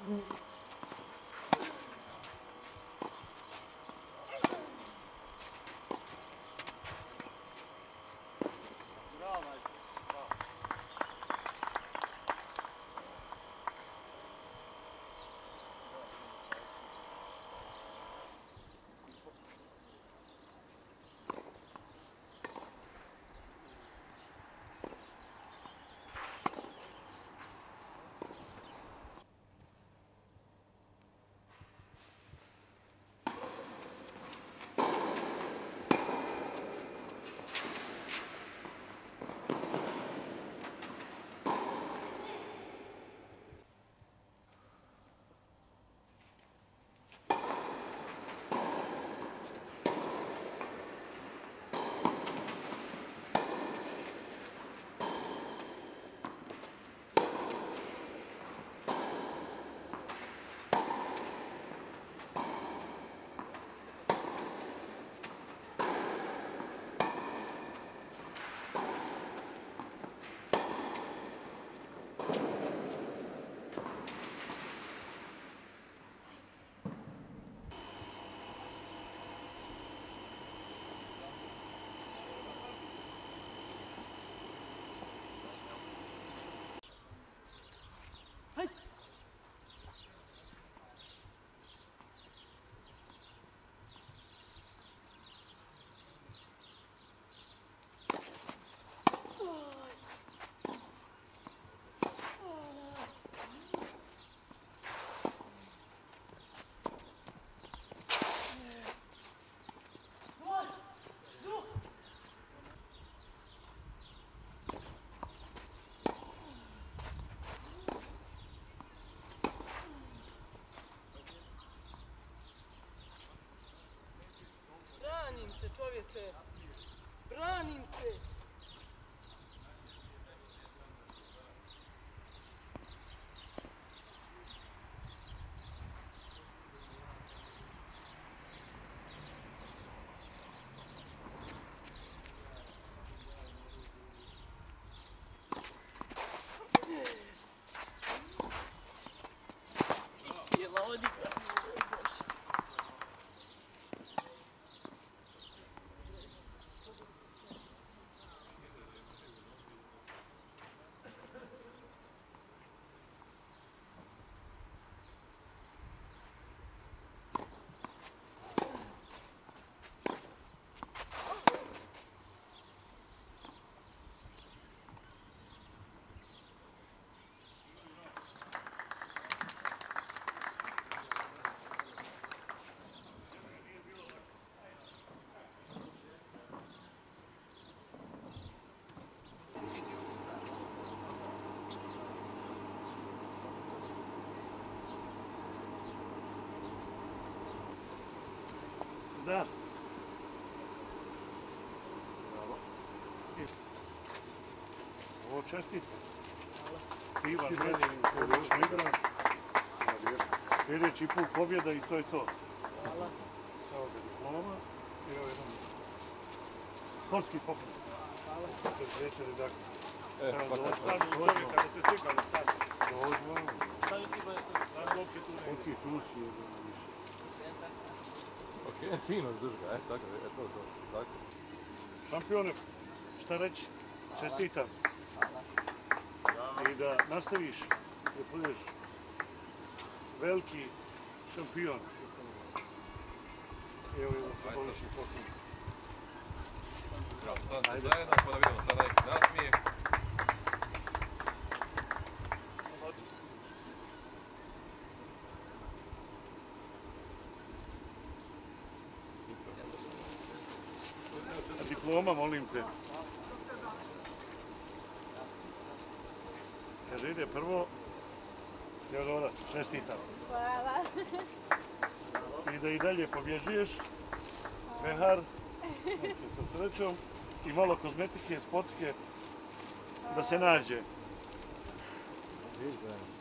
Branim se, čovječe! Branim se! Istijela odigra. Da. Bravo. Ovo čestite. Piva, meni, odlično igra. Sljedeći put pobjeda i to je to. Hvala. Evo ga diploma i evo jedan sportski poklon. Hvala. To je večeri, dakle. Ok, fino drži ga, tako, to, tako. Šampione, šta reći? Čestitam. I da nastaviš, da budeš veliki šampion. Evo jedan simbolični poklon. Stanite zajedno, pa da vidimo sada neki nasmijeh. Diploma, molim te. Kaže, ide prvo. Teodora, čestitam. Hvala. I da i dalje pobjeđuješ. Behar, sa srećom. I malo kozmetike, sportske, da se nađe.